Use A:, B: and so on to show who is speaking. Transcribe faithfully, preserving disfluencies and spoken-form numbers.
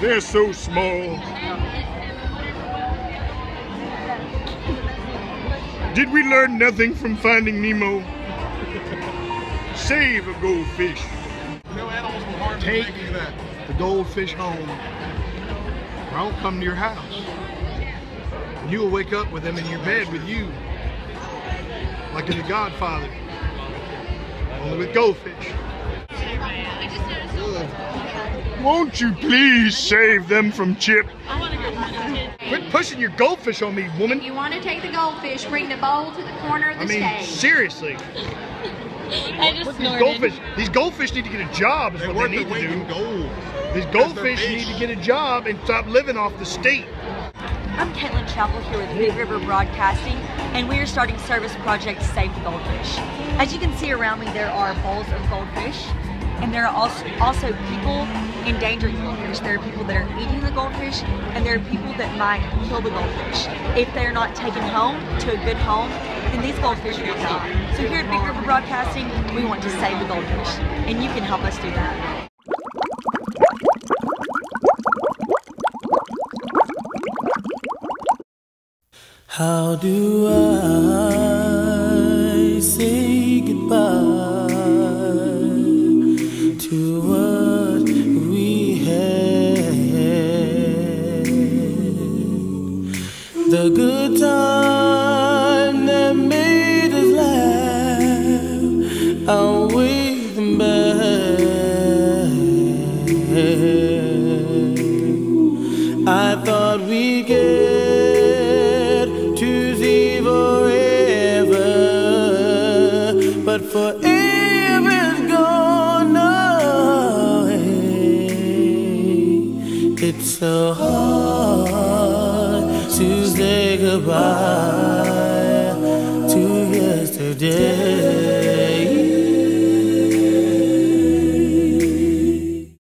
A: They're so small. Did we learn nothing from Finding Nemo? Save a goldfish.
B: No animals will harm you.
C: Take
B: Thank you for that.
C: the goldfish home, or I'll come to your house. And you will wake up with them in your bed with you, like in The Godfather, only with goldfish.
A: Won't you please save them from Chip?
D: I want to go hunting.
C: Quit pushing your goldfish on me, woman.
E: You want to take the goldfish, bring the bowl to the corner of the
C: I mean,
E: stage.
C: seriously.
D: I just
C: What, these
D: snorted.
C: goldfish, these goldfish need to get a job is
B: They're
C: what
B: worth
C: they
B: their
C: need
B: weight
C: to
B: in
C: do.
B: gold.
C: These
B: That's
C: goldfish
B: their
C: need
B: fish.
C: to get a job and stop living off the state.
F: I'm Caitlin Chappell here with Big River Broadcasting, and we are starting service project Save the Goldfish. As you can see around me, there are bowls of goldfish, and there are also, also people endangering goldfish. There are people that are eating the goldfish, and there are people that might kill the goldfish. If they're not taken home to a good home, then these goldfish will die. So here at Big River Broadcasting, we want to save the goldfish, and you can help us do that.
G: How do I say goodbye to what we had? The good time that made us laugh, I'll wave them back. I thought we'd get but forever's gone away. It's so hard to say goodbye to yesterday.